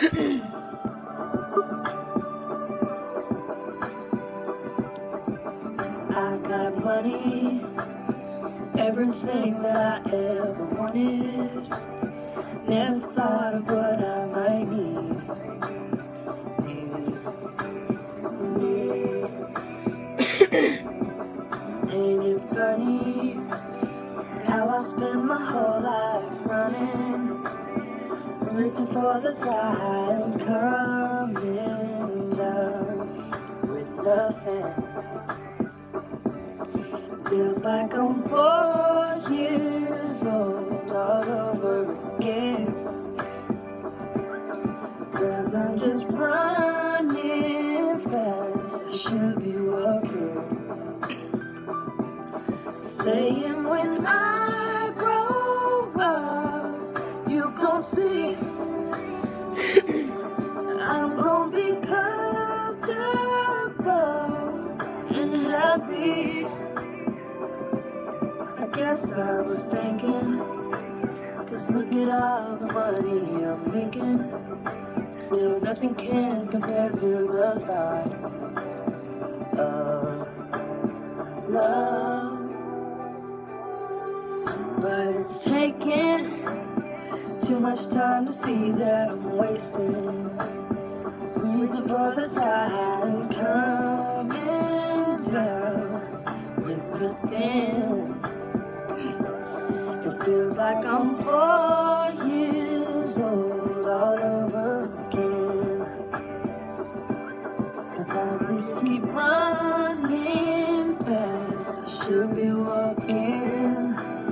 I've got money, everything that I ever wanted. Never thought of what I might need. Ain't it funny how I spend my whole life running, reaching for the sky and coming down with nothing. Feels like I'm 4 years old all over again, 'cause I'm just running fast, I should be walking. Saying when I grow up, you gon' see I'm gon' be comfortable and happy. I guess I was thinking, 'cause look at all the money I'm making. Still nothing can compare to the thought of love. But it's taking too much time to see that I'm wasting, reaching for the sky and coming down with nothing. It feels like I'm 4 years old all over again, because I just keep running fast, I should be walking.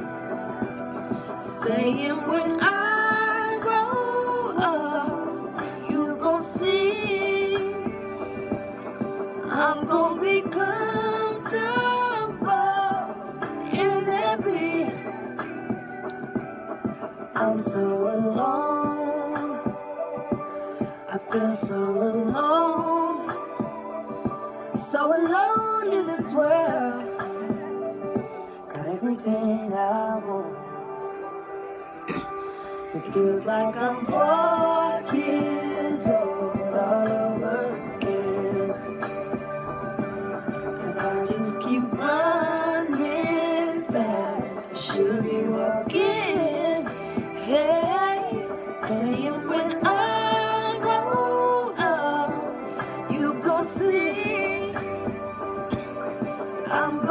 Saying when I grow up, you gon' see I'm gon' be comfortable and happy. I'm so alone, I feel so alone in this world. Got everything I want. It feels like I'm 4 years old all over again, 'cause I just keep running fast, I should be walking. Hey, saying when I grow up, you gon' see I'm